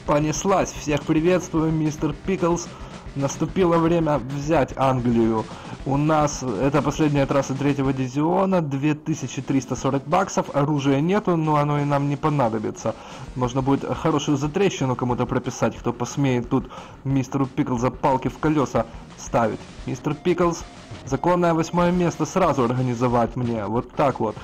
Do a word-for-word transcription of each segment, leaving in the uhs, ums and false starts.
Понеслась. Всех приветствую, мистер Пиклз. Наступило время взять Англию. У нас это последняя трасса третьего дивизиона, две тысячи триста сорок баксов, оружия нету, но оно и нам не понадобится. Можно будет хорошую затрещину кому-то прописать, кто посмеет тут мистеру Пиклза палки в колеса ставить. Мистер Пиклз, законное восьмое место сразу организовать мне, вот так вот.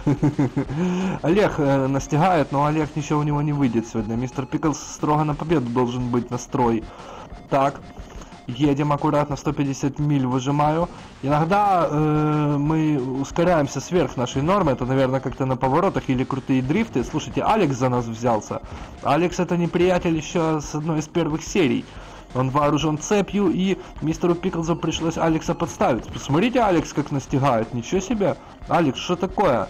Олег э, настигает, но Олег ничего у него не выйдет сегодня. Мистер Пиклз строго на победу должен быть настрой. Так. Едем аккуратно, сто пятьдесят миль выжимаю. Иногда э, мы ускоряемся сверх нашей нормы. Это, наверное, как-то на поворотах или крутые дрифты. Слушайте, Алекс за нас взялся. Алекс это не приятель еще с одной из первых серий. Он вооружен цепью, и мистеру Пиклзу пришлось Алекса подставить. Посмотрите, Алекс как настигает. Ничего себе. Алекс, что такое?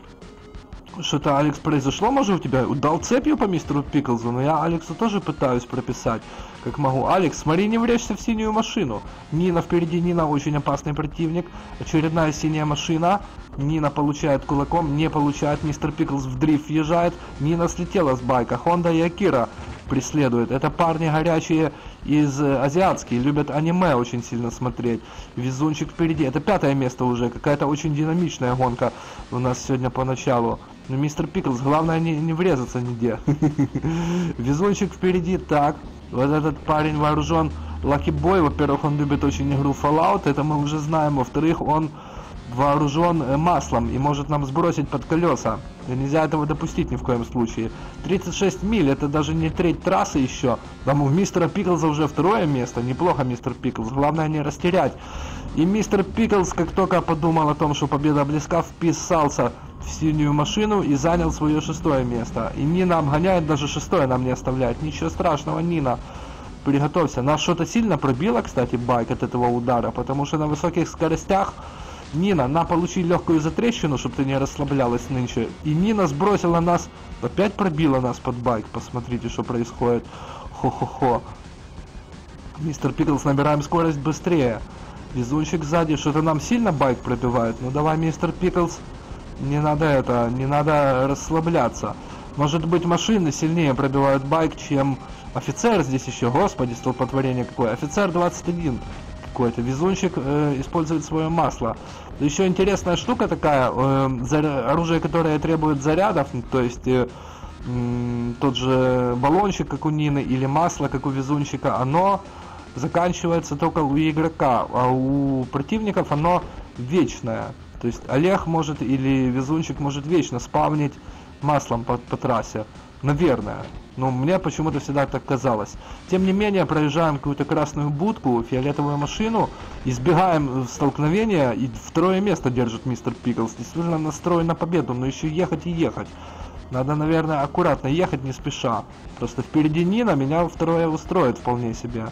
Что-то, Алекс, произошло, может, у тебя? Дал цепью по мистеру Пиклзу, но я Алексу тоже пытаюсь прописать, как могу. Алекс, смотри, не врежься в синюю машину. Нина впереди, Нина очень опасный противник. Очередная синяя машина. Нина получает кулаком, не получает. Мистер Пиклз в дрифт въезжает. Нина слетела с байка. Хонда и Акира преследуют. Это парни горячие из э, азиатские, любят аниме очень сильно смотреть. Везунчик впереди. Это пятое место уже. Какая-то очень динамичная гонка у нас сегодня поначалу. Но мистер Пиклз, главное не, не врезаться нигде. Везунчик впереди. Так, вот этот парень вооружен Lucky Boy. Во-первых, он любит очень игру Fallout, это мы уже знаем. Во-вторых, он вооружен маслом и может нам сбросить под колеса. И нельзя этого допустить ни в коем случае. тридцать шесть миль, это даже не треть трассы еще. Там у мистера Пиклза уже второе место. Неплохо, мистер Пиклз. Главное не растерять. И мистер Пиклз, как только подумал о том, что победа близка, вписался в синюю машину и занял свое шестое место. И Нина обгоняет, даже шестое нам не оставляет. Ничего страшного, Нина. Приготовься. Нас что-то сильно пробило, кстати, байк от этого удара, потому что на высоких скоростях Нина, на, получи легкую затрещину, чтобы ты не расслаблялась нынче. И Нина сбросила нас, опять пробила нас под байк. Посмотрите, что происходит. Хо-хо-хо. Мистер Пиклз, набираем скорость быстрее. Везунчик сзади, что-то нам сильно байк пробивает. Ну давай, мистер Пиклз, не надо это, не надо расслабляться. Может быть, машины сильнее пробивают байк, чем офицер здесь еще. Господи, столпотворение какое. Офицер двадцать один. Какой-то везунчик э, использует свое масло. Еще интересная штука такая, э, оружие, которое требует зарядов, то есть э, э, тот же баллончик, как у Нины, или масло, как у везунчика, оно заканчивается только у игрока, а у противников оно вечное. То есть Олег может или везунчик может вечно спавнить маслом по, по трассе. Наверное. Но мне почему-то всегда так казалось. Тем не менее, проезжаем какую-то красную будку, фиолетовую машину, избегаем столкновения, и второе место держит мистер Пиклз. Действительно настроен на победу, но еще ехать и ехать. Надо, наверное, аккуратно ехать, не спеша. Просто впереди Нина, меня второе устроит вполне себе.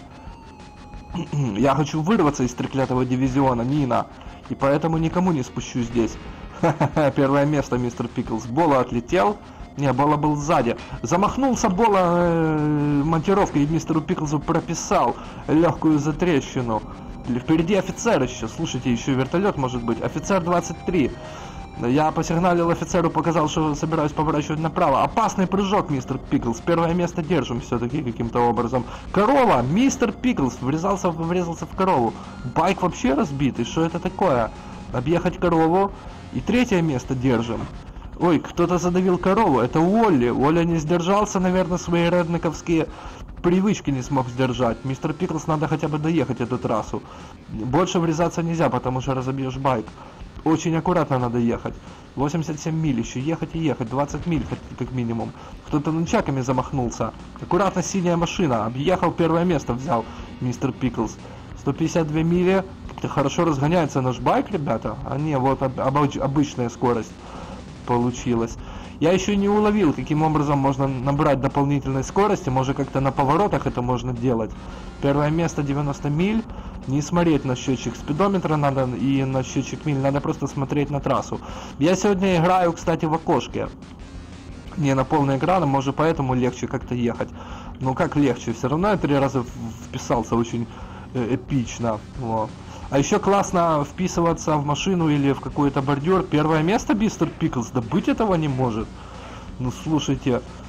Я хочу вырваться из треклятого дивизиона, Нина, и поэтому никому не спущу здесь. Первое место, мистер Пиклз. Бола отлетел. Не, Бола был сзади. Замахнулся Бола э, монтировкой, и мистеру Пиклзу прописал легкую затрещину. Впереди офицер еще. Слушайте, еще вертолет может быть. Офицер двадцать три. Я посигналил офицеру, показал, что собираюсь поворачивать направо. Опасный прыжок, мистер Пиклз. Первое место держим все-таки каким-то образом. Корова! Мистер Пиклз врезался, врезался в корову. Байк вообще разбитый. Что это такое? Объехать корову. И третье место держим. Ой, кто-то задавил корову. Это Уолли. Уолли не сдержался, наверное, свои реднековские привычки не смог сдержать. Мистер Пиклз, надо хотя бы доехать эту трассу. Больше врезаться нельзя, потому что разобьешь байк. Очень аккуратно надо ехать. восемьдесят семь миль еще. Ехать и ехать. двадцать миль как минимум. Кто-то нунчаками замахнулся. Аккуратно, синяя машина. Объехал, первое место взял мистер Пиклз. сто пятьдесят две мили. Как-то хорошо разгоняется наш байк, ребята. А не, вот об, об, обычная скорость получилась. Я еще не уловил, каким образом можно набрать дополнительной скорости. Может, как-то на поворотах это можно делать. Первое место девяносто миль. Не смотреть на счетчик спидометра надо и на счетчик миль. Надо просто смотреть на трассу. Я сегодня играю, кстати, в окошке. Не на полный экран, может, поэтому легче как-то ехать. Но как легче? Все равно я три раза вписался очень э, эпично. Вот. А еще классно вписываться в машину или в какой-то бордюр. Первое место, мистер Пиклз, да быть этого не может. Ну слушайте,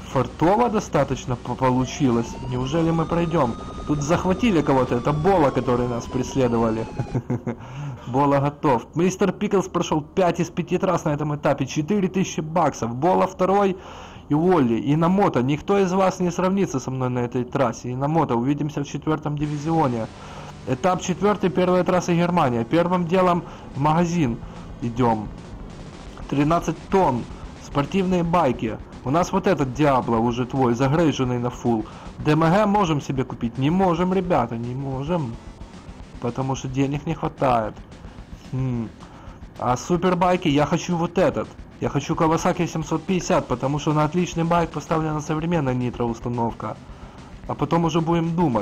фартово достаточно получилось. Неужели мы пройдем? Тут захватили кого-то. Это Бола, которые нас преследовали. Бола готов. Мистер Пиклз прошел пять из пяти трасс на этом этапе. четыре тысячи баксов. Бола второй. И Уолли. И Намото. Никто из вас не сравнится со мной на этой трассе. И Намото. Увидимся в четвертом дивизионе. Этап четвертый. Первая трасса Германия. Первым делом в магазин идем. тринадцать тонн. Спортивные байки. У нас вот этот Диабло уже твой, загрейженный на фулл. ДМГ можем себе купить? Не можем, ребята, не можем. Потому что денег не хватает. Хм. А супербайки я хочу вот этот. Я хочу Kawasaki семьсот пятьдесят, потому что на отличный байк поставлена современная нитро установка. А потом уже будем думать.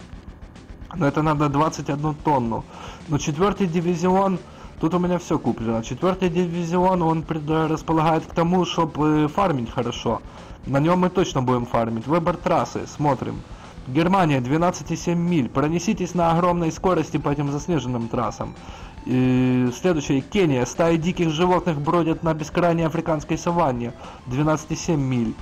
Но это надо двадцать одну тонну. Но четвертый дивизион... Тут у меня все куплено. Четвертый дивизион, он располагает к тому, чтобы фармить хорошо. На нем мы точно будем фармить. Выбор трассы, смотрим. Германия, двенадцать и семь миль. Пронеситесь на огромной скорости по этим заснеженным трассам. И следующее, Кения. Стаи диких животных бродят на бескрайней африканской саванне. двенадцать и семь миль.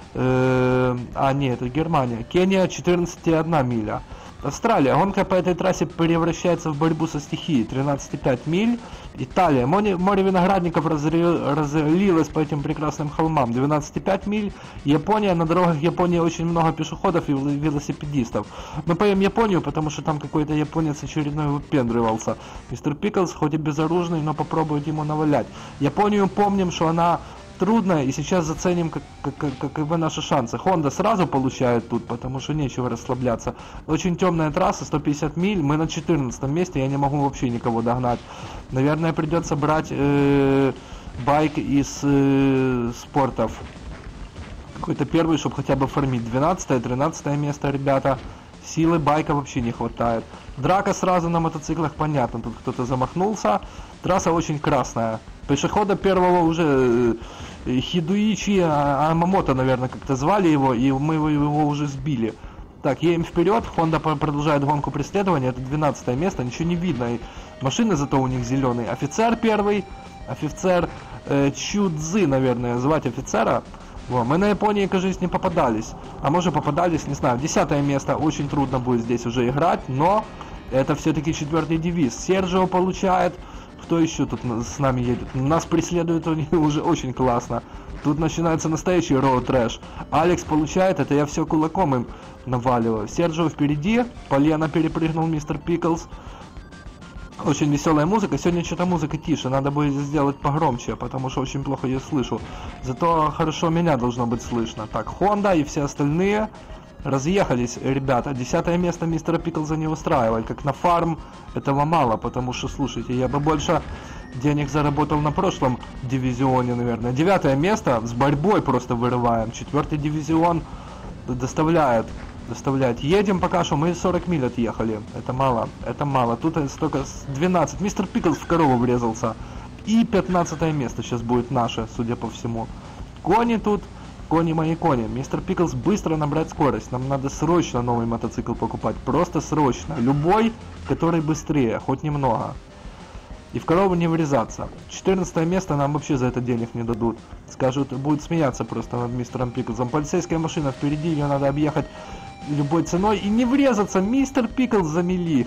Э, а, нет, это Германия. Кения, четырнадцать и одна миля. Австралия. Гонка по этой трассе превращается в борьбу со стихией. тринадцать и пять миль. Италия. Море, море виноградников разри, разлилось по этим прекрасным холмам. двенадцать и пять миль. Япония. На дорогах Японии очень много пешеходов и велосипедистов. Мы поем Японию, потому что там какой-то японец очередной выпендривался. Мистер Пиклз, хоть и безоружный, но попробует ему навалять. Японию помним, что она... трудно, и сейчас заценим как, как, как, каковы наши шансы. Honda сразу получает тут, потому что нечего расслабляться. Очень темная трасса, сто пятьдесят миль, мы на четырнадцатом месте, я не могу вообще никого догнать. Наверное, придется брать э, байк из э, спортов. Какой-то первый, чтобы хотя бы фармить. двенадцатое, тринадцатое место, ребята. Силы байка вообще не хватает. Драка сразу на мотоциклах, понятно, тут кто-то замахнулся. Трасса очень красная. Пешехода первого уже э, Хидуичи Амамото, наверное, как-то звали его, и мы его, его уже сбили. Так, едем вперед, Honda продолжает гонку преследования, это двенадцатое место, ничего не видно. И машины зато у них зеленые. Офицер первый, офицер э, Чудзы, наверное, звать офицера. Во, мы на Японии, кажется, не попадались. А может попадались, не знаю. Десятое место, очень трудно будет здесь уже играть, но это все-таки четвертый девиз. Серджио получает. Кто еще тут с нами едет? Нас преследуют они уже очень классно. Тут начинается настоящий роуд трэш. Алекс получает, это я все кулаком им наваливаю. Серджио впереди, полено перепрыгнул мистер Пиклз. Очень веселая музыка. Сегодня что-то музыка тише, надо будет сделать погромче, потому что очень плохо ее слышу. Зато хорошо меня должно быть слышно. Так, Honda и все остальные разъехались, ребята. Десятое место мистера Пиклза не устраивает. Как на фарм этого мало, потому что, слушайте, я бы больше денег заработал на прошлом дивизионе, наверное. Девятое место с борьбой просто вырываем. Четвертый дивизион доставляет. Доставлять. Едем пока что, мы сорок миль отъехали. Это мало, это мало. Тут столько двенадцать. Мистер Пиклз в корову врезался. И пятнадцатое место сейчас будет наше, судя по всему. Кони тут, кони мои кони. Мистер Пиклз, быстро набрать скорость. Нам надо срочно новый мотоцикл покупать. Просто срочно. Любой, который быстрее, хоть немного. И в корову не врезаться. четырнадцатое место нам вообще за это денег не дадут. Скажут, будут смеяться просто над мистером Пиклзом. Полицейская машина впереди, ее надо объехать любой ценой и не врезаться. Мистер Пиклз замели.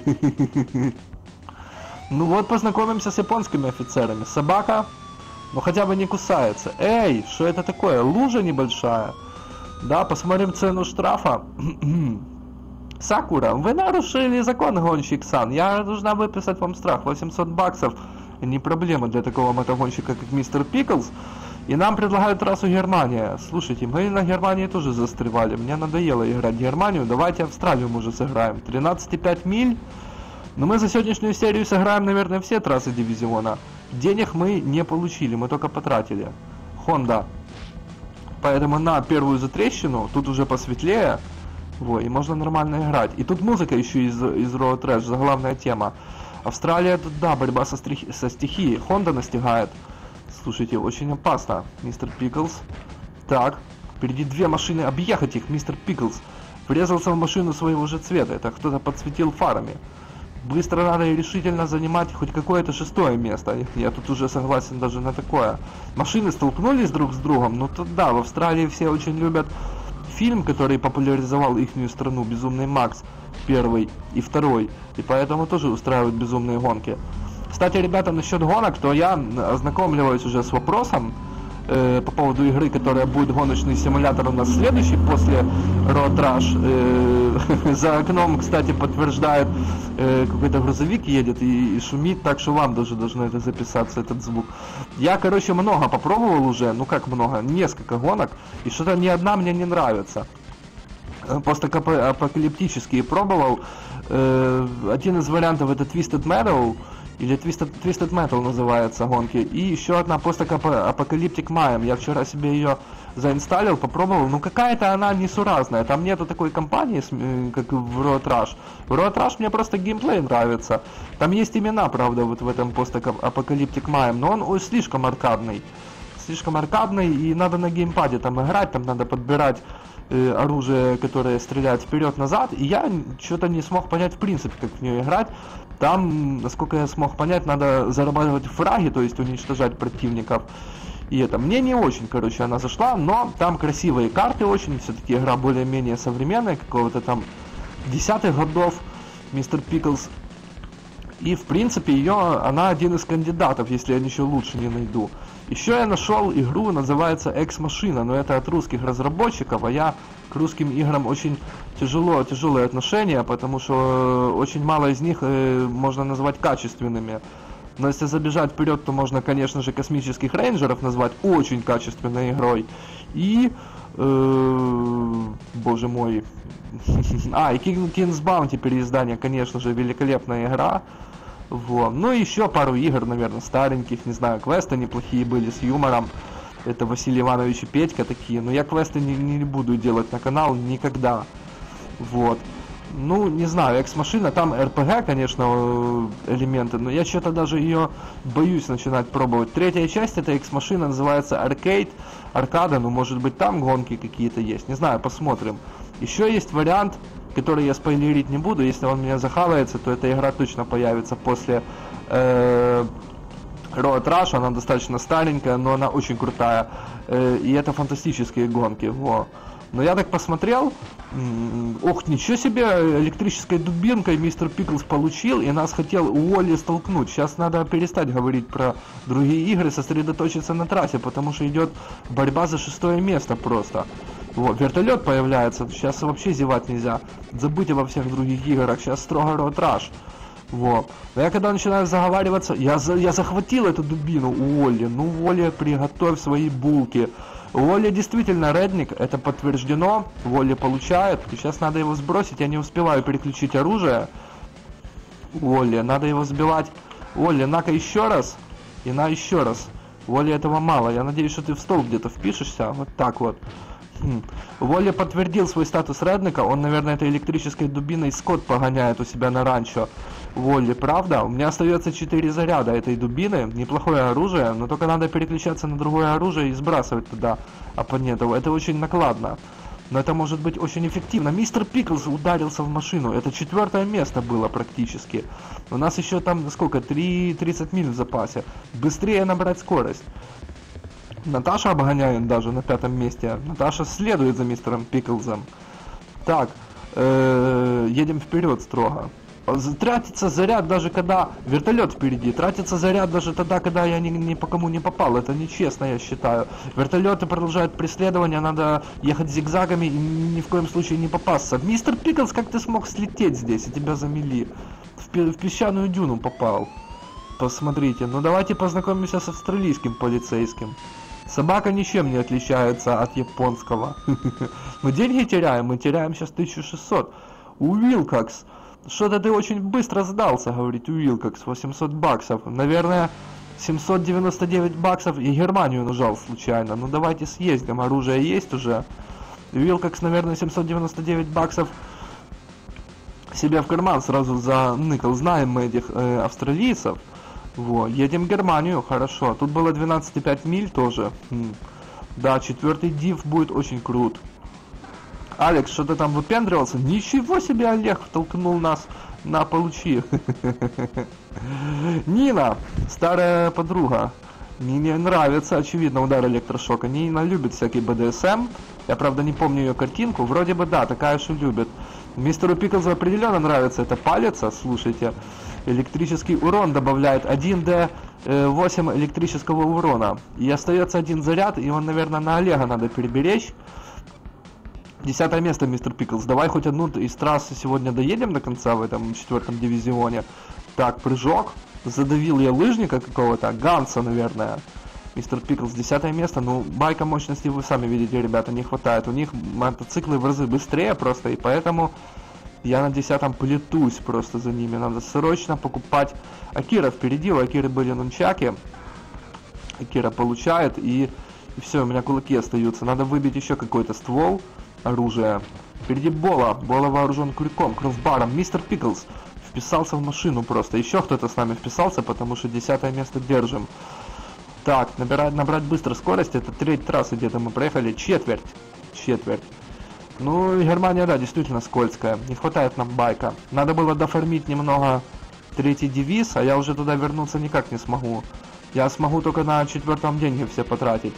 Ну вот, познакомимся с японскими офицерами. Собака, но хотя бы не кусается. Эй, что это такое? Лужа небольшая. Да, посмотрим цену штрафа. Сакура, вы нарушили закон, гонщик-сан. Я должна выписать вам штраф. восемьсот баксов. Не проблема для такого мотогонщика, как мистер Пиклз. И нам предлагают трассу Германия. Слушайте, мы на Германии тоже застревали. Мне надоело играть в Германию. Давайте Австралию мы уже сыграем. тринадцать и пять миль. Но мы за сегодняшнюю серию сыграем, наверное, все трассы дивизиона. Денег мы не получили, мы только потратили. Honda. Поэтому на первую затрещину, тут уже посветлее. Вот, и можно нормально играть. И тут музыка еще из, из Road Trash, заглавная тема. Австралия, тут, да, борьба со, стрих... со стихией. Honda настигает. Слушайте, очень опасно, мистер Пиклз. Так, впереди две машины, объехать их, мистер Пиклз. Врезался в машину своего же цвета, это кто-то подсветил фарами. Быстро надо и решительно занимать хоть какое-то шестое место. Я тут уже согласен даже на такое. Машины столкнулись друг с другом, но тут да, в Австралии все очень любят фильм, который популяризовал ихнюю страну, «Безумный Макс», первый и второй. И поэтому тоже устраивают безумные гонки. Кстати, ребята, насчет гонок, то я ознакомливаюсь уже с вопросом э, по поводу игры, которая будет гоночный симулятор у нас следующий после Road Rush. Э, за окном, кстати, подтверждает, э, какой-то грузовик едет и, и шумит, так что вам даже должно это записаться, этот звук. Я, короче, много попробовал уже, ну как много, несколько гонок, и что-то ни одна мне не нравится. Постапокалиптические пробовал. Э, один из вариантов это Twisted Metal, или Twisted, Twisted Metal называется гонки. И еще одна Post-Apocalyptic Mayhem. Я вчера себе ее заинсталлил, попробовал. Ну какая-то она несуразная. Там нету такой компании, как в Road Rush. В Road Rush мне просто геймплей нравится. Там есть имена, правда, вот в этом Post-Apocalyptic Mayhem. Но он ой, слишком аркадный. Слишком аркадный, и надо на геймпаде там играть. Там надо подбирать э, оружие, которое стреляет вперед-назад. И я что-то не смог понять в принципе, как в нее играть. Там, насколько я смог понять, надо зарабатывать фраги, то есть уничтожать противников. И это, мне не очень, короче, она зашла, но там красивые карты очень, все-таки игра более-менее современная, какого-то там десятых годов, мистер Пиклз. И, в принципе, ее, она один из кандидатов, если я ничего лучше не найду. Еще я нашел игру, называется Экс-машина, но это от русских разработчиков, а я к русским играм очень тяжело, тяжелое отношение, потому что очень мало из них э, можно назвать качественными. Но если забежать вперед, то можно, конечно же, Космических Рейнджеров назвать очень качественной игрой. И, э, боже мой, а, и King's Bounty переиздание, конечно же, великолепная игра. Вот. Ну и еще пару игр, наверное, стареньких, не знаю, квесты неплохие были с юмором. Это Василий Иванович и Петька такие, но я квесты не, не буду делать на канал никогда. Вот. Ну, не знаю, Экс-машина, там эр пи джи, конечно, элементы, но я что-то даже ее боюсь начинать пробовать. Третья часть этой Экс-машины называется Arcade, аркада, ну, может быть, там гонки какие-то есть, не знаю, посмотрим. Еще есть вариант, который я спойлерить не буду, если он меня захавается, то эта игра точно появится после э, Road Rush, она достаточно старенькая, но она очень крутая, э, и это фантастические гонки, во. Но я так посмотрел, ох, ничего себе, электрической дубинкой мистер Пиклз получил и нас хотел Уолли столкнуть. Сейчас надо перестать говорить про другие игры, сосредоточиться на трассе, потому что идет борьба за шестое место просто. Вот, вертолет появляется, сейчас вообще зевать нельзя. Забудьте во всех других играх, сейчас строго Road Rush. Вот. Но я когда начинаю заговариваться, я, за, я захватил эту дубину у Уолли. Ну, Уолли, приготовь свои булки. Уолли действительно редник, это подтверждено. Уолли получает. И сейчас надо его сбросить, я не успеваю переключить оружие. Уолли, надо его сбивать. Уолли, на-ка еще раз. И на еще раз. Уолли, этого мало. Я надеюсь, что ты в стол где-то впишешься. Вот так вот. Хм. Уолли подтвердил свой статус редника. Он, наверное, этой электрической дубиной скот погоняет у себя на ранчо. Уолли, правда? У меня остается четыре заряда этой дубины. Неплохое оружие, но только надо переключаться на другое оружие и сбрасывать туда оппонентов. Это очень накладно. Но это может быть очень эффективно. Мистер Пиклз ударился в машину. Это четвертое место было практически. У нас еще там сколько? три тридцать миль в запасе. Быстрее набрать скорость. Наташа обгоняет даже на пятом месте. Наташа следует за мистером Пиклзом. Так, э-э, едем вперед строго. Тратится заряд даже когда вертолет впереди. Тратится заряд даже тогда, когда я ни, ни по кому не попал. Это нечестно, я считаю. Вертолеты продолжают преследование. Надо ехать зигзагами и ни в коем случае не попасться. Мистер Пиклз, как ты смог слететь здесь и тебя замели? В, пи- в песчаную дюну попал. Посмотрите. Ну давайте познакомимся с австралийским полицейским. Собака ничем не отличается от японского. Мы деньги теряем, мы теряем сейчас тысячу шестьсот. Уилкокс, что-то ты очень быстро сдался, говорит Уилкокс, восемьсот баксов. Наверное, семьсот девяносто девять баксов и Германию нажал случайно. Ну давайте съездим, оружие есть уже. Уилкокс, наверное, семьсот девяносто девять баксов себе в карман сразу заныкал. Знаем мы этих э, австралийцев. Вот, едем в Германию, хорошо. Тут было двенадцать и пять миль тоже. М. Да, четвертый див будет очень крут. Алекс, что ты там выпендривался? Ничего себе, Олег втолкнул нас На, получи. Нина, старая подруга. Нине нравится, очевидно, удар электрошока. Нина любит всякий бэ дэ эс эм. Я, правда, не помню ее картинку. Вроде бы, да, такая же любит. Мистеру Пиклзу определенно нравится это палец. Слушайте, электрический урон добавляет один дэ восемь электрического урона. И остается один заряд, и он, наверное, на Олега надо переберечь. Десятое место, мистер Пиклз. Давай хоть одну из трасс сегодня доедем до конца в этом четвертом дивизионе. Так, прыжок. Задавил я лыжника какого-то. Ганса, наверное. Мистер Пиклз, десятое место. Ну, байка мощности вы сами видите, ребята, не хватает. У них мотоциклы в разы быстрее просто, и поэтому я на десятом плетусь просто за ними. Надо срочно покупать. Акира впереди, у Акиры были нунчаки. Акира получает, и, и все, у меня кулаки остаются. Надо выбить еще какой-то ствол, оружие. Впереди Бола. Бола вооружен крюком, кроссбаром. Мистер Пиклз вписался в машину просто. Еще кто-то с нами вписался, потому что десятое место держим. Так, набирать, набрать быстро скорость. Это треть трассы где-то мы проехали. Четверть. Четверть. Ну, Германия, да, действительно скользкая. Не хватает нам байка. Надо было дофармить немного третий девиз, а я уже туда вернуться никак не смогу. Я смогу только на четвертом деньги все потратить.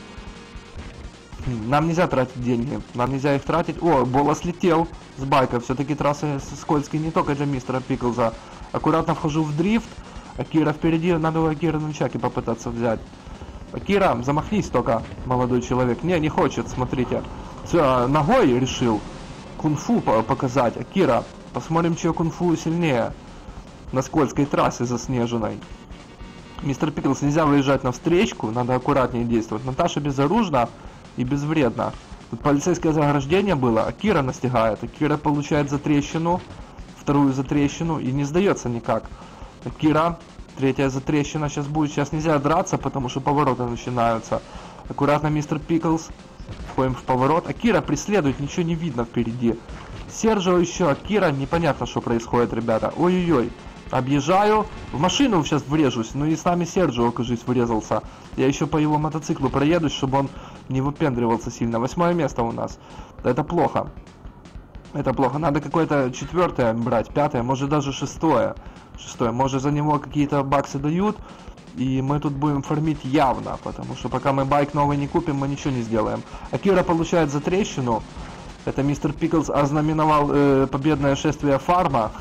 Нам нельзя тратить деньги. Нам нельзя их тратить. О, Бола слетел с байка. Все-таки трассы скользкие не только для мистера Пиклза. Аккуратно вхожу в дрифт. Акира впереди. Надо у Акиры нунчаки попытаться взять. Акира, замахнись только, молодой человек. Не, не хочет, смотрите. Все, ногой решил кунг-фу показать. Акира, посмотрим, чье кунг-фу сильнее. На скользкой трассе заснеженной. Мистер Пиклз, нельзя выезжать на встречку. Надо аккуратнее действовать. Наташа безоружна и безвредно. Тут полицейское заграждение было. Акира настигает. Акира получает затрещину. Вторую затрещину. И не сдается никак. Акира. Третья затрещина сейчас будет. Сейчас нельзя драться, потому что повороты начинаются. Аккуратно, мистер Пиклз. Входим в поворот. Акира преследует. Ничего не видно впереди. Серджио еще. Акира. Непонятно, что происходит, ребята. Ой-ой-ой. Объезжаю. В машину сейчас врежусь. Ну и с нами Серджио, кажись, врезался. Я еще по его мотоциклу проедусь, чтобы он не выпендривался сильно. Восьмое место у нас. Это плохо. Это плохо. Надо какое-то четвертое брать, пятое, может даже шестое. Шестое. Может за него какие-то баксы дают. И мы тут будем фармить явно. Потому что пока мы байк новый не купим, мы ничего не сделаем. Акира получает затрещину. Это мистер Пиклз ознаменовал э, победное шествие фарма.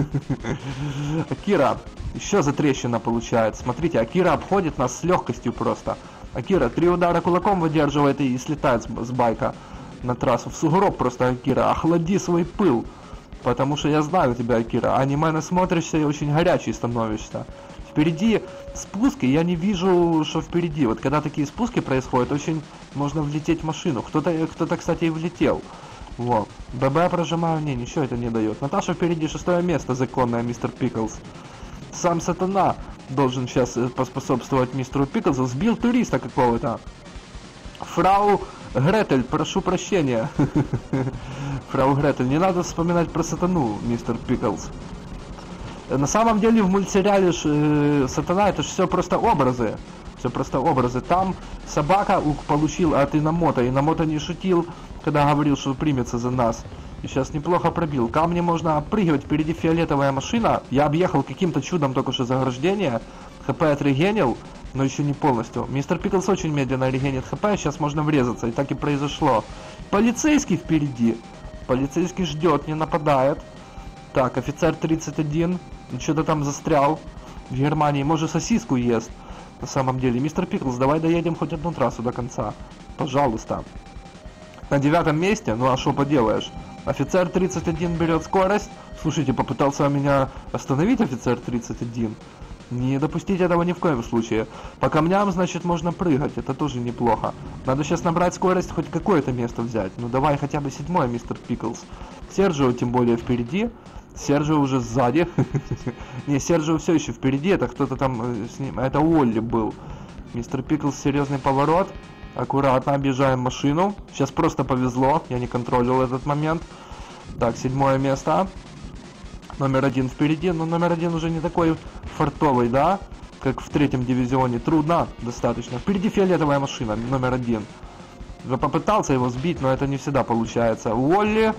Акира еще затрещина получает. Смотрите, Акира обходит нас с легкостью просто. Акира три удара кулаком выдерживает и слетает с, с байка на трассу. В сугроб просто, Акира. Охлади свой пыл. Потому что я знаю тебя, Акира. Аниме насмотришься и очень горячий становишься. Впереди спуски, я не вижу, что впереди. Вот когда такие спуски происходят, очень можно влететь в машину. Кто-то, кто-то, кстати, и влетел. Вот. ББ прожимаю, не, ничего это не дает. Наташа впереди, шестое место законное, мистер Пиклз. Сам сатана должен сейчас поспособствовать мистеру Пиклзу. Сбил туриста какого-то. Фрау Гретель, прошу прощения. Фрау Гретель, не надо вспоминать про сатану, мистер Пиклз. На самом деле в мультсериале э, сатана это же все просто образы. Все просто образы. Там собака получил от Иномота. Иномото не шутил, когда говорил, что примется за нас. И сейчас неплохо пробил. Камни можно опрыгивать. Впереди фиолетовая машина. Я объехал каким-то чудом только что заграждение. ХП отрегенил, но еще не полностью. Мистер Пиклз очень медленно регенит ХП. Сейчас можно врезаться. И так и произошло. Полицейский впереди. Полицейский ждет, не нападает. Так, офицер тридцать один. Что-то там застрял. В Германии. Может, сосиску ест. На самом деле. Мистер Пиклз, давай доедем хоть одну трассу до конца. Пожалуйста. На девятом месте. Ну а что поделаешь. Офицер тридцать один берет скорость. Слушайте, попытался меня остановить офицер тридцать один. Не допустить этого ни в коем случае. По камням, значит, можно прыгать. Это тоже неплохо. Надо сейчас набрать скорость, хоть какое-то место взять. Ну давай хотя бы седьмое, мистер Пиклз. Серджио тем более впереди. Серджио уже сзади. Не, Серджио все еще впереди. Это кто-то там с ним. Это Уолли был. Мистер Пиклз, серьезный поворот. Аккуратно объезжаем машину. Сейчас просто повезло. Я не контролил этот момент. Так, седьмое место. Номер один впереди. Но номер один уже не такой фартовый, да? Как в третьем дивизионе. Трудно достаточно. Впереди фиолетовая машина. Номер один. Я попытался его сбить, но это не всегда получается. Уолли.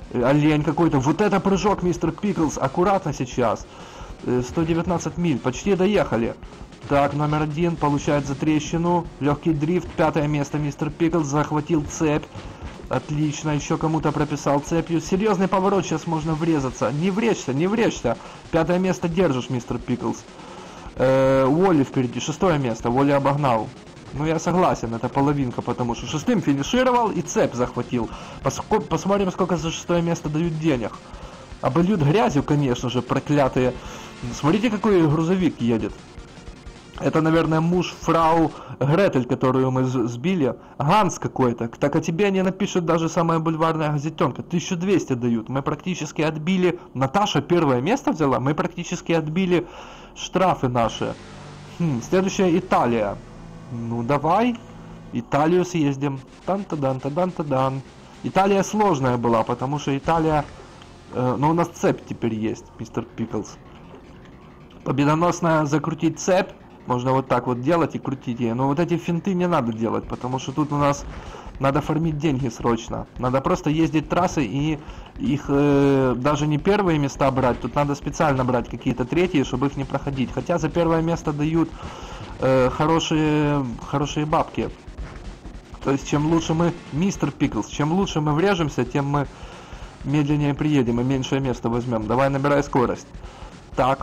Олень какой-то. Вот это прыжок, мистер Пиклз. Аккуратно сейчас. сто девятнадцать миль. Почти доехали. Так, номер один получает затрещину. Легкий дрифт. Пятое место. Мистер Пиклз захватил цепь. Отлично. Еще кому-то прописал цепью. Серьезный поворот. Сейчас можно врезаться. Не врежься, не врежься. Пятое место держишь, мистер Пиклз. Э, Уолли впереди. Шестое место. Уолли обогнал. Ну, я согласен, это половинка, потому что шестым финишировал и цепь захватил. Пос посмотрим, сколько за шестое место дают денег. Обольют грязью, конечно же, проклятые. Смотрите, какой грузовик едет. Это, наверное, муж фрау Гретель, которую мы сбили. Ганс какой-то. Так о тебе не напишет даже самая бульварная газетенка. тысячу двести дают. Мы практически отбили... Наташа первое место взяла. Мы практически отбили штрафы наши. Хм, следующая Италия. Ну давай, Италию съездим. Тан-та-дан-та-дан-та-дан. Италия сложная была, потому что Италия... Э, но у нас цепь теперь есть, мистер Пиклз. Победоносно закрутить цепь. Можно вот так вот делать и крутить ее. Но вот эти финты не надо делать, потому что тут у нас надо фармить деньги срочно. Надо просто ездить трассы и их э, даже не первые места брать. Тут надо специально брать какие-то третьи, чтобы их не проходить. Хотя за первое место дают... Хорошие, хорошие бабки. То есть, чем лучше мы, мистер Пиклз, чем лучше мы врежемся, тем мы медленнее приедем и меньшее место возьмем. Давай, набирай скорость. Так.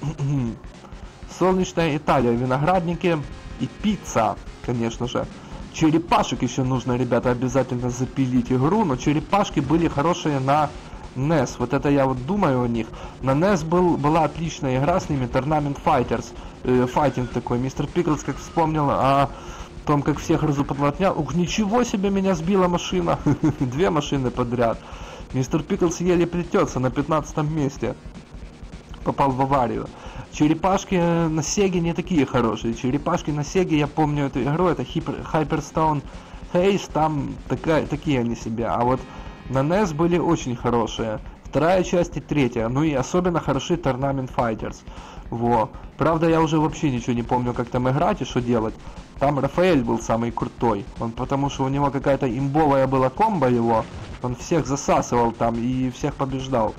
Солнечная Италия, виноградники и пицца, конечно же. Черепашек еще нужно, ребята, обязательно запилить игру, но черепашки были хорошие на нес. Вот это я вот думаю о них. На нес был, была отличная игра с ними, Tournament Fighters. Файтинг такой. Мистер Пиклз, как вспомнил о том, как всех разуплотнял. Ух, ничего себе, меня сбила машина. Две машины подряд. Мистер Пиклз еле плетется на пятнадцатом месте. Попал в аварию. Черепашки на Сеге не такие хорошие. Черепашки на Сеге, я помню эту игру, это Hyperstone Haze, там такая, такие они себе. А вот на нес были очень хорошие. Вторая часть и третья. Ну и особенно хороши Tournament Fighters. Во. Правда, я уже вообще ничего не помню, как там играть и что делать. Там Рафаэль был самый крутой. Он, потому что у него какая-то имбовая была комбо его. Он всех засасывал там и всех побеждал.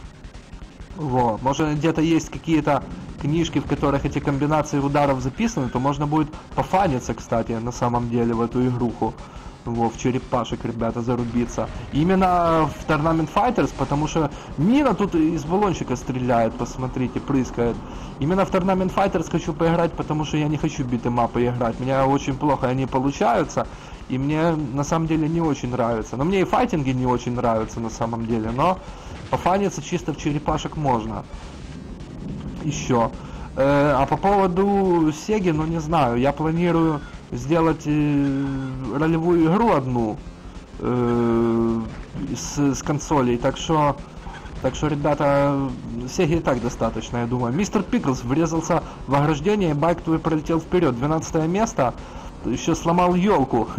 Во. Может, где-то есть какие-то книжки, в которых эти комбинации ударов записаны, то можно будет пофаниться, кстати, на самом деле, в эту игруху. Во, в черепашек, ребята, зарубиться. Именно в Tournament Fighters, потому что Нина тут из баллончика стреляет, посмотрите, прыскает. Именно в Tournament Fighters хочу поиграть, потому что я не хочу битэмапы играть. У меня очень плохо они получаются, и мне на самом деле не очень нравится. Но мне и файтинги не очень нравятся на самом деле, но пофаниться чисто в черепашек можно. Еще. Э, а по поводу Сеги, ну не знаю, я планирую сделать э, ролевую игру одну э, с, с консолей, так что, так что, ребята, Сеги и так достаточно, я думаю. Мистер Пиклз врезался в ограждение, байк твой пролетел вперед, двенадцатое место, еще сломал елку.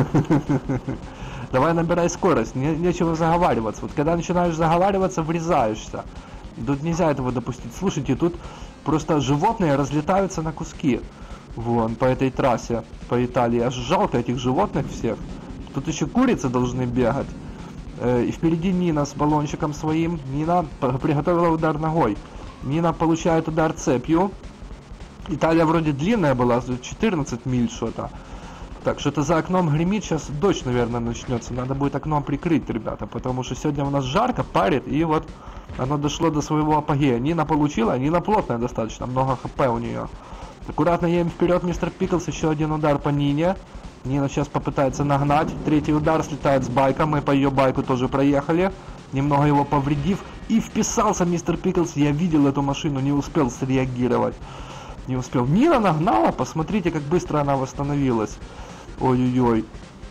Давай набирай скорость, не, нечего заговариваться. Вот когда начинаешь заговариваться, врезаешься. Тут нельзя этого допустить. Слушайте, тут просто животные разлетаются на куски. Вон, по этой трассе, по Италии. Аж жалко этих животных всех. Тут еще курицы должны бегать. Э, и впереди Нина с баллончиком своим. Нина приготовила удар ногой. Нина получает удар цепью. Италия вроде длинная была, четырнадцать миль что-то. Так, что-то за окном гремит. Сейчас дождь, наверное, начнется. Надо будет окно прикрыть, ребята. Потому что сегодня у нас жарко, парит. И вот оно дошло до своего апогея. Нина получила. Нина плотная достаточно. Много хп у нее. Аккуратно едем вперед, мистер Пиклз. Еще один удар по Нине. Нина сейчас попытается нагнать. Третий удар слетает с байка. Мы по ее байку тоже проехали. Немного его повредив. И вписался мистер Пиклз. Я видел эту машину, не успел среагировать. Не успел. Нина нагнала. Посмотрите, как быстро она восстановилась. Ой-ой-ой.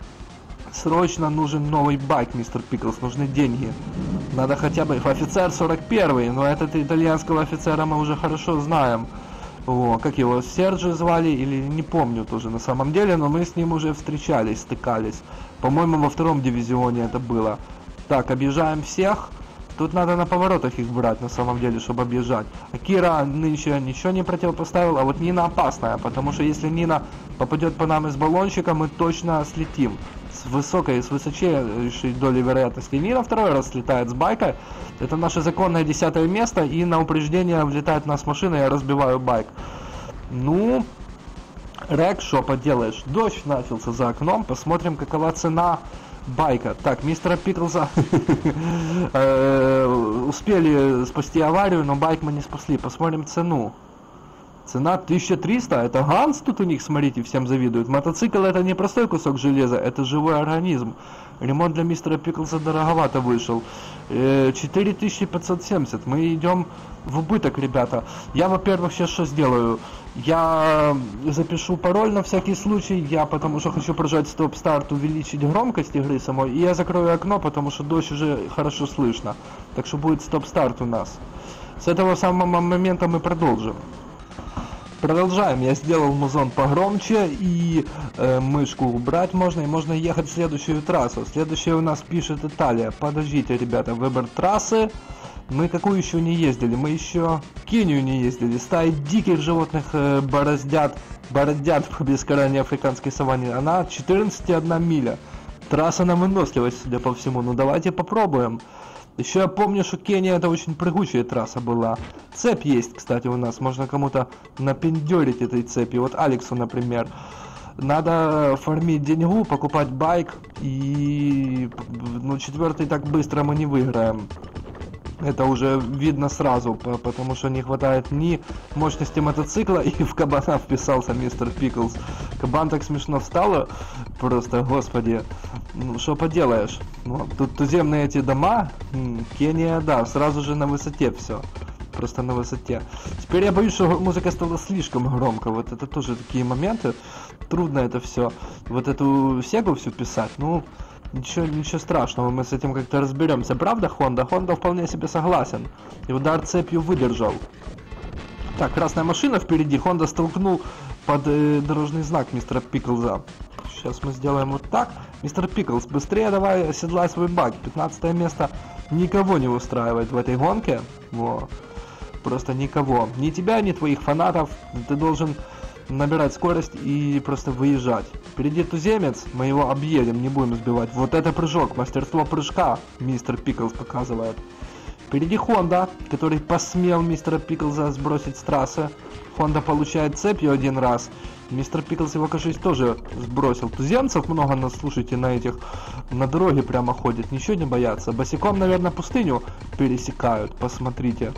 Срочно нужен новый байк, мистер Пиклз. Нужны деньги. Надо хотя бы... Офицер сорок первый. Но этот итальянского офицера мы уже хорошо знаем. О, как его, Серджи звали, или не помню тоже на самом деле, но мы с ним уже встречались, стыкались. По-моему, во втором дивизионе это было. Так, объезжаем всех. Тут надо на поворотах их брать, на самом деле, чтобы объезжать. А Кира нынче ничего не противопоставил, а вот Нина опасная, потому что если Нина попадет по нам из баллончика, мы точно слетим. с высокой, с высочайшей долей вероятности. Нина второй раз слетает с байка. Это наше законное десятое место, и на упреждение влетает у нас машина, я разбиваю байк. Ну, Рек, что поделаешь? Дождь начался за окном, посмотрим, какова цена байка. Так, мистера Пиклза успели спасти аварию, но байк мы не спасли. Посмотрим цену. Цена тысяча триста, это Ганс тут у них, смотрите, всем завидует. Мотоцикл это не простой кусок железа, это живой организм. Ремонт для мистера Пиклза дороговато вышел. четыре тысячи пятьсот семьдесят, мы идем в убыток, ребята. Я, во-первых, сейчас что сделаю? Я запишу пароль на всякий случай, я потому что хочу прожать стоп-старт, увеличить громкость игры самой. И я закрою окно, потому что дождь уже хорошо слышно. Так что будет стоп-старт у нас. С этого самого момента мы продолжим. Продолжаем. Я сделал музон погромче, и э, мышку убрать можно, и можно ехать в следующую трассу. Следующая у нас пишет Италия. Подождите, ребята, выбор трассы. Мы какую еще не ездили? Мы еще Кению не ездили. Стаи диких животных э, бороздят, бородят по бескрайней африканской саванне. Она четырнадцать целых одна миля. Трасса на выносливость, судя по всему. Ну давайте попробуем. Еще я помню, что Кения это очень прыгучая трасса была. Цепь есть, кстати, у нас. Можно кому-то напендерить этой цепи. Вот Алексу, например. Надо фармить деньгу, покупать байк. И ну, четвертый так быстро мы не выиграем. Это уже видно сразу, потому что не хватает ни мощности мотоцикла, и в кабана вписался мистер Пиклз. Кабан так смешно встал, просто, господи, ну что поделаешь. Ну, тут туземные эти дома, Кения, да, сразу же на высоте все. Просто на высоте. Теперь я боюсь, что музыка стала слишком громко. Вот это тоже такие моменты. Трудно это все. Вот эту сегу всю писать, ну... Ничего, ничего страшного, мы с этим как-то разберемся. Правда, Хонда? Хонда вполне себе согласен. И удар цепью выдержал. Так, красная машина впереди. Хонда столкнул под э, дорожный знак мистера Пиклза. Сейчас мы сделаем вот так. Мистер Пиклз, быстрее давай оседлай свой байк. пятнадцатое место никого не устраивает в этой гонке. Во. Просто никого. Ни тебя, ни твоих фанатов. Ты должен... набирать скорость и просто выезжать. Впереди туземец, мы его объедем, не будем сбивать. Вот это прыжок, мастерство прыжка мистер Пиклз показывает. Впереди Хонда, который посмел мистера Пиклза сбросить с трассы. Хонда получает цепью один раз. Мистер Пиклз его, кажется, тоже сбросил. Туземцев много, нас, слушайте, на этих, на дороге прямо ходят, ничего не боятся. Босиком, наверное, пустыню пересекают, посмотрите.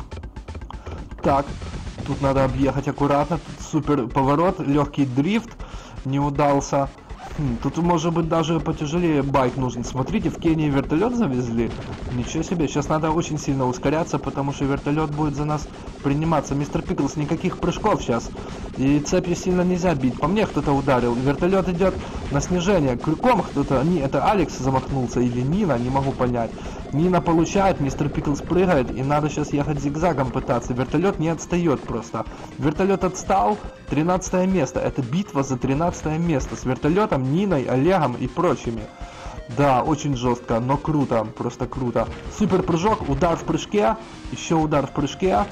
Так. Тут надо объехать аккуратно. Тут супер поворот, легкий дрифт. Не удался. Хм, тут может быть даже потяжелее байк нужен. Смотрите, в Кении вертолет завезли. Ничего себе. Сейчас надо очень сильно ускоряться, потому что вертолет будет за нас приниматься. Мистер Пиклз, никаких прыжков сейчас. И цепью сильно нельзя бить. По мне кто-то ударил. Вертолет идет на снижение. Крюком кто-то... Не, это Алекс замахнулся или Нина, не могу понять. Нина получает, мистер Пиклз прыгает, и надо сейчас ехать зигзагом пытаться. Вертолет не отстает просто. Вертолет отстал, тринадцатое место. Это битва за тринадцатое место с вертолетом, Ниной, Олегом и прочими. Да, очень жестко, но круто, просто круто. Супер прыжок, удар в прыжке, еще удар в прыжке,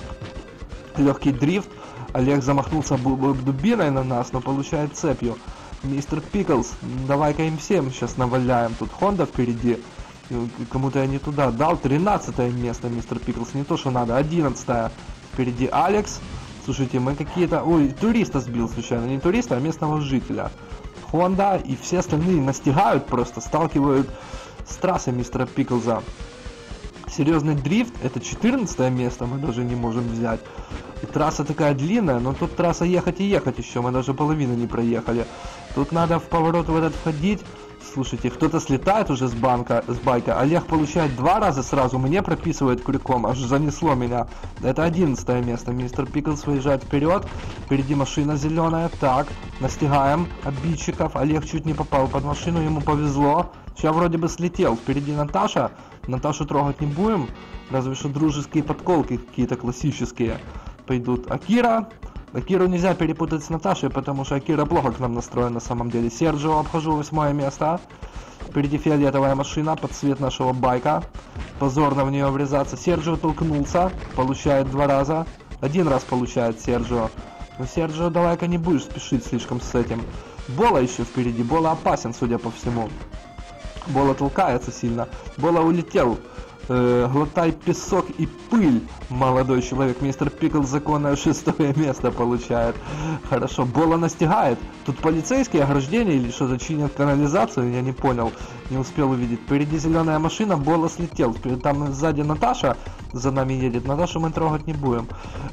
легкий дрифт. Олег замахнулся дубиной на нас, но получает цепью. Мистер Пиклз, давай-ка им всем сейчас наваляем. Тут Хонда впереди. Кому-то я не туда дал. тринадцатое место, мистер Пиклз. Не то, что надо. одиннадцатое. Впереди Алекс. Слушайте, мы какие-то... Ой, туриста сбил случайно. Не туриста, а местного жителя. Хонда и все остальные настигают просто. Сталкивают с трассой мистера Пиклза. Серьезный дрифт. Это четырнадцатое место. Мы даже не можем взять. И трасса такая длинная. Но тут трасса ехать и ехать еще. Мы даже половину не проехали. Тут надо в поворот в этот входить. Слушайте, кто-то слетает уже с банка, с байка. Олег получает два раза сразу, мне прописывает крюком, аж занесло меня. Это одиннадцатое место. Мистер Пиклз выезжает вперед. Впереди машина зеленая. Так, настигаем обидчиков. Олег чуть не попал под машину, ему повезло. Сейчас вроде бы слетел. Впереди Наташа. Наташу трогать не будем. Разве что дружеские подколки какие-то классические пойдут. Акира. Акиру нельзя перепутать с Наташей, потому что Акира плохо к нам настроен на самом деле. Серджио обхожу восьмое место. Впереди фиолетовая машина под цвет нашего байка. Позорно в нее врезаться. Серджио толкнулся. Получает два раза. Один раз получает Серджио. Но Серджио, давай-ка не будешь спешить слишком с этим. Бола еще впереди. Бола опасен, судя по всему. Бола толкается сильно. Бола улетел. Э, глотай песок и пыль, молодой человек. Мистер Пиклз законное шестое место получает. Хорошо. Бола настигает. Тут полицейские ограждения или что-то чинят канализацию, я не понял. Не успел увидеть. Впереди зеленая машина. Бола слетел. Там сзади Наташа за нами едет. Наташу мы трогать не будем.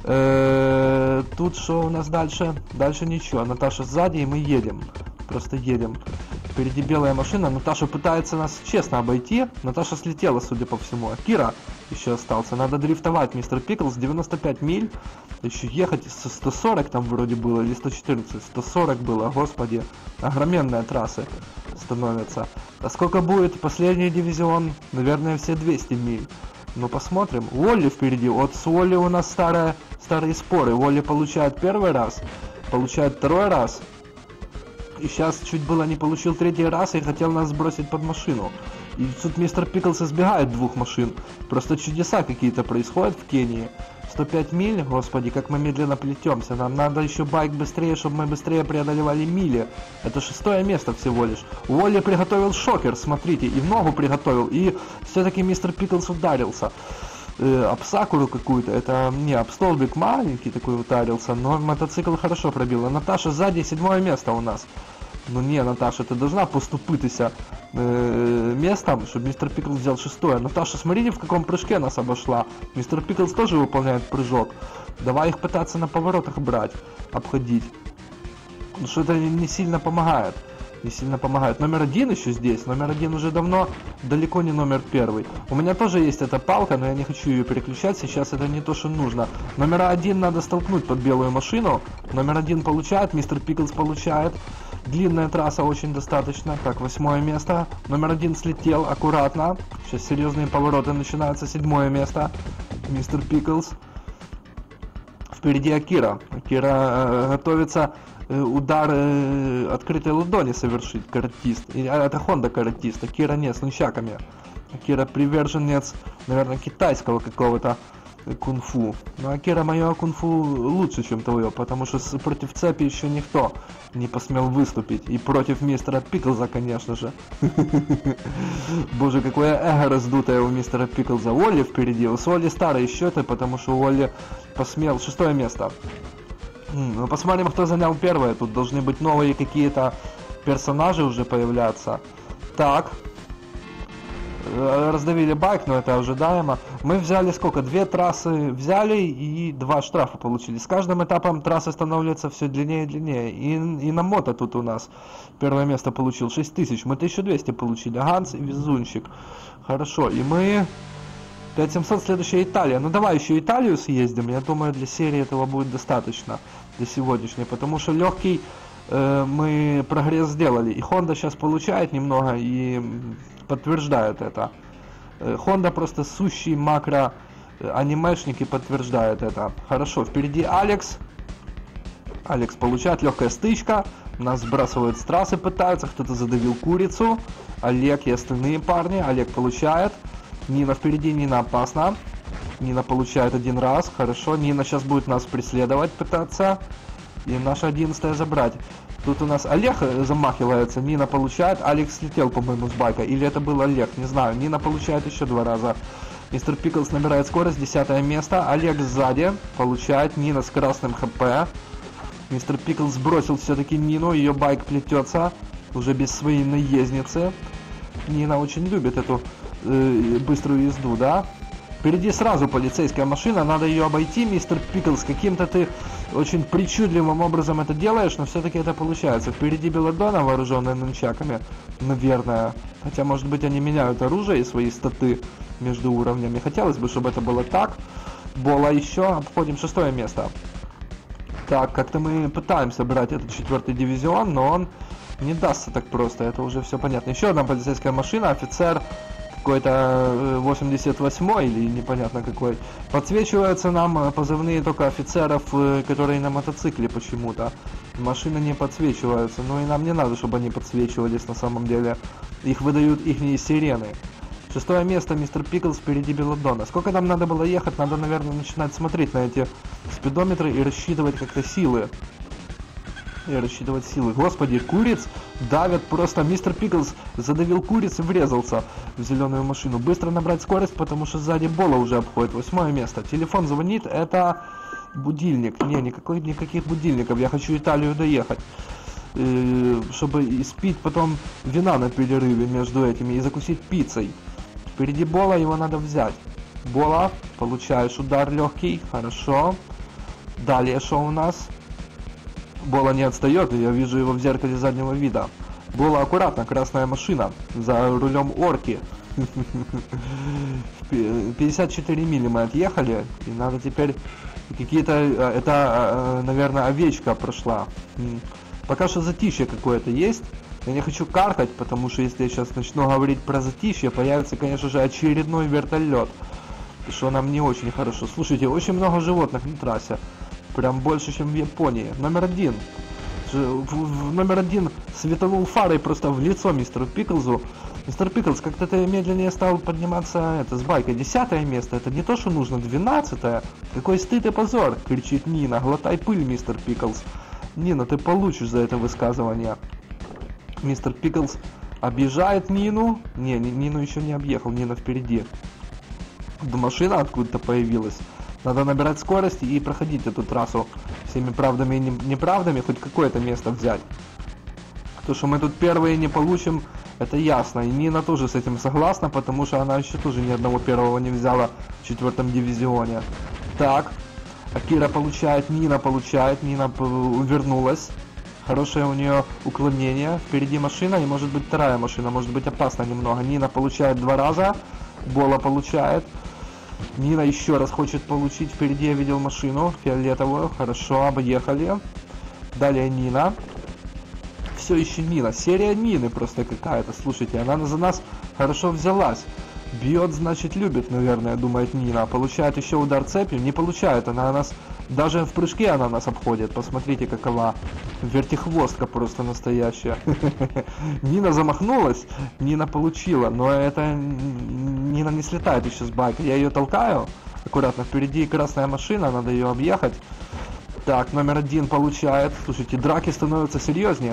Э, тут что у нас дальше? Дальше ничего. Наташа сзади, и мы едем. Просто едем. Впереди белая машина. Наташа пытается нас честно обойти. Наташа слетела, судя по всему. А Кира еще остался. Надо дрифтовать, мистер Пиклз. девяносто пять миль. Еще ехать сто сорок там вроде было. Или сто четырнадцать. сто сорок было. Господи. Огроменные трассы становятся. А сколько будет последний дивизион? Наверное, все двести миль. Ну, посмотрим. Уолли впереди. Вот с Уолли у нас старые, старые споры. Уолли получает первый раз. Получает второй раз. И сейчас чуть было не получил третий раз и хотел нас сбросить под машину. И тут мистер Пиклз избегает двух машин. Просто чудеса какие-то происходят в Кении. сто пять миль, господи, как мы медленно плетемся. Нам надо еще байк быстрее, чтобы мы быстрее преодолевали мили. Это шестое место всего лишь. Уолли приготовил шокер, смотрите, и в ногу приготовил. И все-таки мистер Пиклз ударился. Э, об сакуру какую-то, это не об столбик маленький такой ударился, но мотоцикл хорошо пробил. А Наташа сзади седьмое место у нас. Ну не, Наташа, ты должна поступитися э, местом, чтобы мистер Пиклз взял шестое. Наташа, смотрите, в каком прыжке нас обошла. Мистер Пиклз тоже выполняет прыжок. Давай их пытаться на поворотах брать, обходить. Ну что это не сильно помогает. Не сильно помогает. Номер один еще здесь. Номер один уже давно далеко не номер первый. У меня тоже есть эта палка, но я не хочу ее переключать. Сейчас это не то, что нужно. Номер один надо столкнуть под белую машину. Номер один получает, мистер Пиклз получает. Длинная трасса очень достаточно. Так, восьмое место. Номер один слетел аккуратно. Сейчас серьезные повороты начинаются. Седьмое место. Мистер Пиклз. Впереди Акира. Акира э, готовится э, удар э, открытой ладони совершить. Каратист. И, а, это Honda каратист. Акира нет, с нунчаками. Акира приверженец, наверное, китайского какого-то кунг-фу. Но Акира мое кунг-фу лучше, чем твое, потому что против цепи еще никто не посмел выступить. И против мистера Пиклза, конечно же. Боже, какое эго раздутое у мистера Пиклза. Уолли впереди. У Уолли старые счеты, потому что Уолли посмел. Шестое место. Ну, посмотрим, кто занял первое. Тут должны быть новые какие-то персонажи уже появляться. Так. Раздавили байк, но это ожидаемо. Мы взяли сколько? Две трассы взяли и два штрафа получили. С каждым этапом трассы становятся все длиннее и длиннее. И, и на мото тут у нас первое место получил шесть тысяч. Мы тысячу двести получили. Ганс и везунчик. Хорошо. И мы пять семьсот, следующая Италия. Ну давай еще Италию съездим. Я думаю, для серии этого будет достаточно. Для сегодняшней. Потому что легкий э, мы прогресс сделали. И Honda сейчас получает немного и подтверждает это. Honda просто сущий макро анимешник и подтверждает это. Хорошо, впереди Алекс. Алекс получает, легкая стычка. Нас сбрасывают с трассы, пытаются. Кто-то задавил курицу. Олег и остальные парни. Олег получает. Нина впереди, Нина опасна. Нина получает один раз. Хорошо, Нина сейчас будет нас преследовать, пытаться. И наша одиннадцатая забрать. Тут у нас Олег замахивается, Нина получает, Алекс слетел, по-моему, с байка. Или это был Олег, не знаю. Нина получает еще два раза. Мистер Пиклз набирает скорость, десятое место. Олег сзади получает, Нина с красным хп. Мистер Пиклз сбросил все-таки Нину, ее байк плетется. Уже без своей наездницы. Нина очень любит эту э, быструю езду, да? Впереди сразу полицейская машина, надо ее обойти, мистер Пиклз. Каким-то ты очень причудливым образом это делаешь, но все-таки это получается. Впереди Белладонна, вооруженная нунчаками, наверное. Хотя, может быть, они меняют оружие и свои статы между уровнями. Хотелось бы, чтобы это было так. Бола еще, обходим шестое место. Так, как-то мы пытаемся брать этот четвертый дивизион, но он не дастся так просто, это уже все понятно. Еще одна полицейская машина, офицер какой-то восемьдесят восьмой или непонятно какой. Подсвечиваются нам позывные только офицеров, которые на мотоцикле почему-то. Машины не подсвечиваются, но и нам не надо, чтобы они подсвечивались на самом деле. Их выдают ихние сирены. Шестое место, мистер Пиклз, впереди Белладонна. Сколько нам надо было ехать? Надо, наверное, начинать смотреть на эти спидометры и рассчитывать как-то силы. и рассчитывать силы. Господи, куриц давят просто. Мистер Пиклз задавил куриц и врезался в зеленую машину. Быстро набрать скорость, потому что сзади Бола уже обходит. Восьмое место. Телефон звонит, это будильник. Не, никакой, никаких будильников. Я хочу Италию доехать. Э, чтобы испить потом вина на перерыве между этими и закусить пиццей. Впереди Бола, его надо взять. Бола, получаешь удар легкий, хорошо. Далее что у нас? Бола не отстает, я вижу его в зеркале заднего вида. Бола аккуратно, красная машина, за рулем орки. пятьдесят четыре мили мы отъехали, и надо теперь какие-то... Это, наверное, овечка прошла. Пока что затишье какое-то есть. Я не хочу каркать, потому что если я сейчас начну говорить про затишье, появится, конечно же, очередной вертолет. Что нам не очень хорошо. Слушайте, очень много животных на трассе. Прям больше, чем в Японии. Номер один. Номер один светанул фарой просто в лицо мистеру Пиклзу. Мистер Пиклз, как-то ты медленнее стал подниматься это, с байкой. Десятое место. Это не то, что нужно. Двенадцатое. Какой стыд и позор, кричит Нина. Глотай пыль, мистер Пиклз. Нина, ты получишь за это высказывание. Мистер Пиклз объезжает Нину. Не, Нину еще не объехал. Нина впереди. Машина откуда-то появилась. Надо набирать скорость и проходить эту трассу всеми правдами и неправдами, хоть какое-то место взять. То, что мы тут первые не получим, это ясно. И Нина тоже с этим согласна, потому что она еще тоже ни одного первого не взяла в четвертом дивизионе. Так, Акира получает, Нина получает, Нина увернулась. Хорошее у нее уклонение. Впереди машина и может быть вторая машина, может быть опасно немного. Нина получает два раза, Бола получает. Нина еще раз хочет получить. Впереди я видел машину фиолетовую. Хорошо, объехали. Далее Нина. Все еще Нина. Серия Нины просто какая-то. Слушайте, она за нас хорошо взялась. Бьет, значит, любит, наверное, думает Нина. Получает еще удар цепью. Не получает. Она нас... Даже в прыжке она нас обходит. Посмотрите, какова. Вертихвостка просто настоящая. Нина замахнулась. Нина получила. Но это... Нина не слетает еще с байка. Я ее толкаю. Аккуратно. Впереди красная машина. Надо ее объехать. Так, номер один получает. Слушайте, драки становятся серьезнее.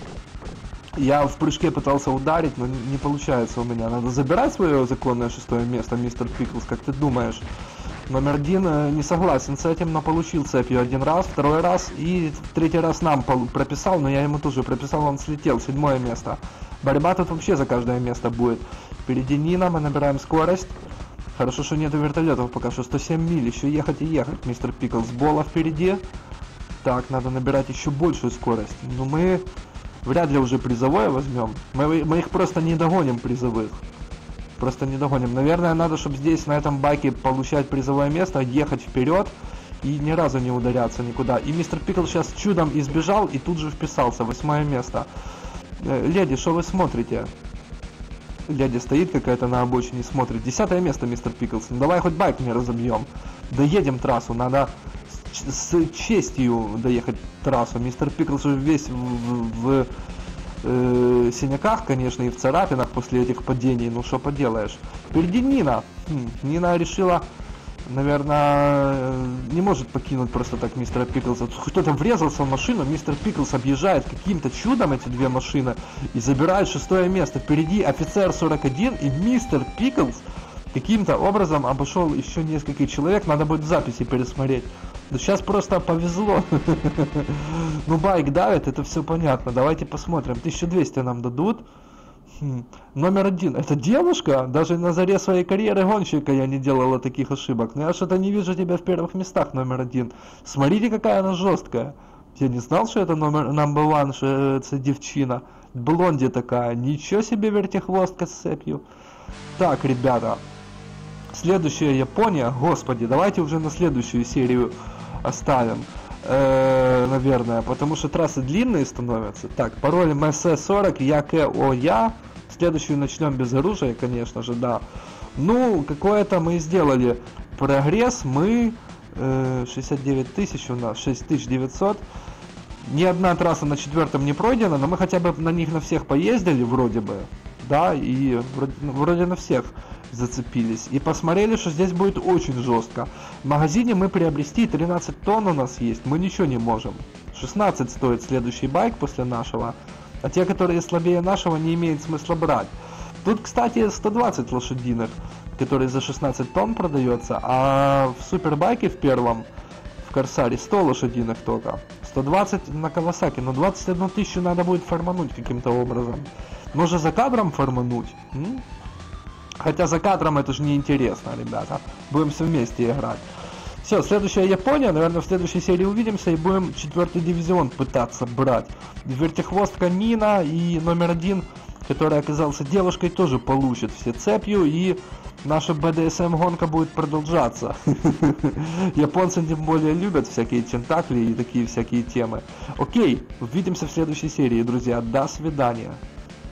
Я в прыжке пытался ударить, но не получается у меня. Надо забирать свое законное шестое место, мистер Пиклз, как ты думаешь? Номер один не согласен с этим, но получил цепью один раз, второй раз и третий раз нам прописал, но я ему тоже прописал, он слетел, седьмое место. Борьба тут вообще за каждое место будет. Впереди Нина, мы набираем скорость. Хорошо, что нету вертолетов, пока что сто семь миль, еще ехать и ехать, мистер Пиклз. Бола впереди. Так, надо набирать еще большую скорость. Но мы вряд ли уже призовое возьмем. Мы, мы их просто не догоним призовых. Просто не догоним. Наверное, надо, чтобы здесь, на этом байке, получать призовое место, ехать вперед и ни разу не ударяться никуда. И мистер Пикл сейчас чудом избежал и тут же вписался. Восьмое место. Э, леди, что вы смотрите? Леди стоит какая-то на обочине, смотрит. Десятое место, мистер Пиклс. Ну, давай хоть байк не разобьем. Доедем трассу. Надо с, с честью доехать трассу. Мистер Пиклс уже весь в... в, в э, синяках, конечно, и в царапинах после этих падений. Ну, что поделаешь. Впереди Нина. Хм, Нина решила... Наверное, не может покинуть просто так мистера Пиклса. Кто-то врезался в машину, мистер Пиклс объезжает каким-то чудом эти две машины и забирает шестое место. Впереди офицер сорок один и мистер Пиклс каким-то образом обошел еще несколько человек. Надо будет в записи пересмотреть. Но сейчас просто повезло. Ну, байк давит, это все понятно. Давайте посмотрим. тысячу двести нам дадут. Хм. Номер один. Это девушка? Даже на заре своей карьеры гонщика я не делала таких ошибок. Но я что-то не вижу тебя в первых местах, номер один. Смотрите, какая она жесткая. Я не знал, что это номер number one, что это девчина. Блонди такая. Ничего себе вертихвостка с цепью. Так, ребята. Следующая Япония. Господи, давайте уже на следующую серию оставим. Э, наверное, потому что трассы длинные становятся. Так, пароль эм эс эс сорок, я к о я. Следующую начнем без оружия, конечно же, да. Ну, какое-то мы сделали прогресс. Мы э, шестьдесят девять тысяч у нас, шесть тысяч девятьсот. Ни одна трасса на четвертом не пройдена, но мы хотя бы на них на всех поездили, вроде бы. Да, и вроде, вроде на всех. зацепились и посмотрели, что здесь будет очень жестко. В магазине мы приобрести тринадцать тонн у нас есть, мы ничего не можем. шестнадцать стоит следующий байк после нашего, а те, которые слабее нашего, не имеет смысла брать. Тут, кстати, сто двадцать лошадиных, который за шестнадцать тонн продается, а в супербайке в первом, в Корсаре, сто лошадиных только. сто двадцать на Кавасаки, но двадцать одну тысячу надо будет фармануть каким-то образом. Может за кадром фармануть? М? Хотя за кадром это же не интересно, ребята. Будем все вместе играть. Все, следующая Япония, наверное, в следующей серии увидимся и будем четвертый дивизион пытаться брать. Вертихвостка Нина и номер один, который оказался девушкой, тоже получит все цепью, и наша бэ дэ эс эм гонка будет продолжаться. Японцы тем более любят всякие тентакли и такие всякие темы. Окей, увидимся в следующей серии, друзья. До свидания.